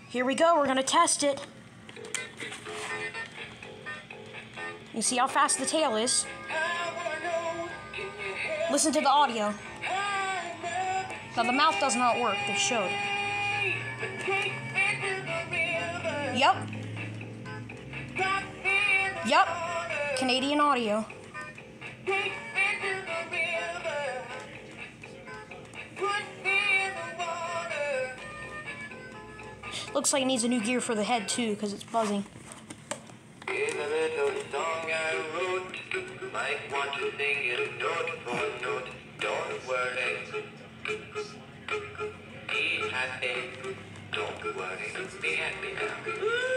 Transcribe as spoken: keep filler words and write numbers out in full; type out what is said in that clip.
Here we go, we're gonna test it. You see how fast the tail is? Listen to the audio. Now the mouth does not work, they showed. Yep. Yep. Canadian audio. Looks like it needs a new gear for the head too, because it's buzzing. In a little song I wrote, might want to sing it note for note. Don't worry, be happy. Don't worry, be happy now.